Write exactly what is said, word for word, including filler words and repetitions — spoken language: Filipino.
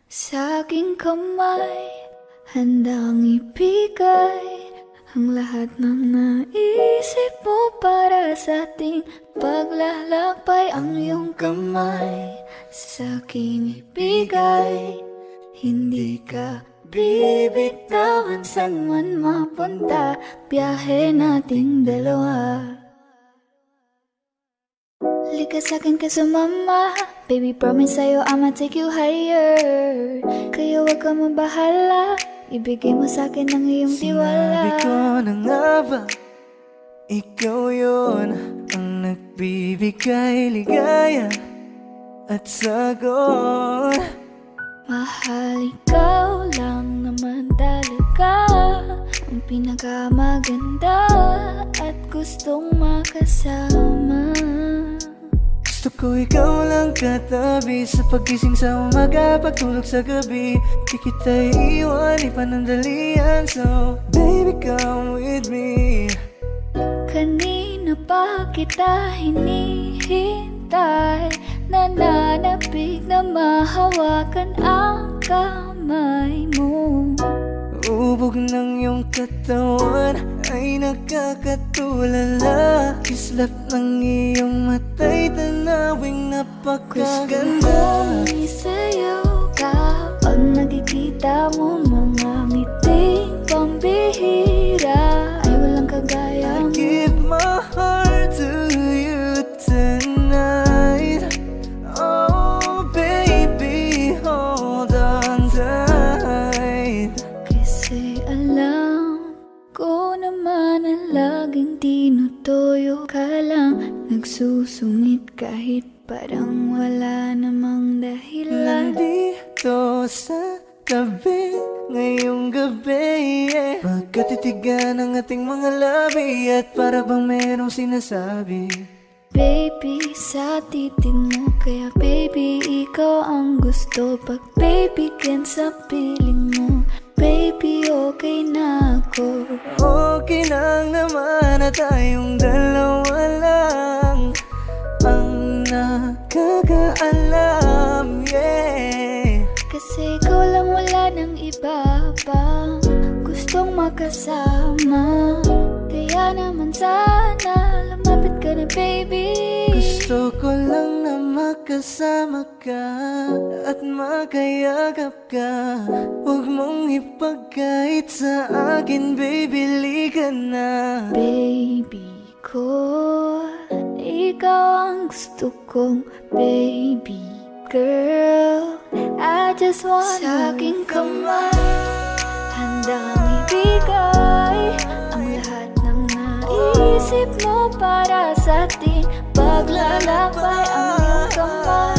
Sa aking kamay, handang ibigay ang lahat ng naisip mo para sa ating paglalakbay. Ang iyong kamay sa aking ibigay, hindi ka bibitawan saan man mapunta, biyahe nating dalawa. Lika sa'kin ka sumama, baby promise sa'yo I'ma take you higher. Kaya wag ka mabahala, ibigay mo sa'kin ang iyong tiwala. Sinabi ko na nga ba, ikaw yun ang nagbibigay ligaya at sagot. Mahal, ikaw lang naman talaga ang pinakamaganda at gustong makasama. Gusto ko ikaw lang katabi sa pagising sa umaga, pagtulog sa gabi. Di kita iiwan, ipanandalian. So baby come with me. Kanina pa kita hinihintay, nananapig na mahawakan ang kamay mo. Ubog ng iyong katawan ay nakakatulala. Kislap ng iyong mata'y tanawing napakaganda. Gusto kong isayaw ka pag nakikita mo mga ngiting pambihira, ay walang kagaya mo. I give my heart to you tonight. Oh baby, hold on tight. Kasi alam ko naman na laging tinutoyo ka lang, nagsusungit kahit parang wala namang dahilan. Nandito sa tabi ngayong gabi, yeah. Magkatitigan ang ating mga labi at para bang merong sinasabi. Baby, sa titig mo, kaya baby, ikaw ang gusto. Pag baby, can sa piling mo, baby, okay na ako. Okay lang naman na tayong dalawa lang ang nakakaalam, yeah. Kasi ikaw lang, wala nang iba pa gustong makasama. Kaya naman sana lumapit ka na baby. Gusto ko lang na makasama ka at makayagap ka. Huwag mong ipagkait sa akin, baby, lika na. Baby ko, ikaw ang gusto kong baby girl. I just wanna sa aking kamay, handang ibigay ang lahat ng naisip mo para sa ating paglalakbay. Ang iyong kamay